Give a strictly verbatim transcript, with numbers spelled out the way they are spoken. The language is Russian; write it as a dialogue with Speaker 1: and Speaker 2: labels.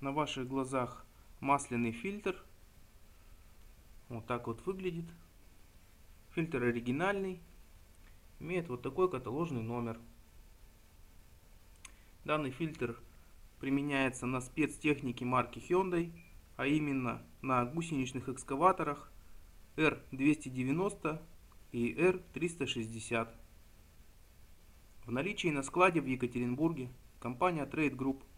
Speaker 1: на ваших глазах масляный фильтр. Вот так вот выглядит. Фильтр оригинальный. Имеет вот такой каталожный номер. Данный фильтр применяется на спецтехнике марки Hyundai, а именно на гусеничных экскаваторах эр двести девяносто и эр триста шестьдесят. В наличии на складе в Екатеринбурге компания Trade Group.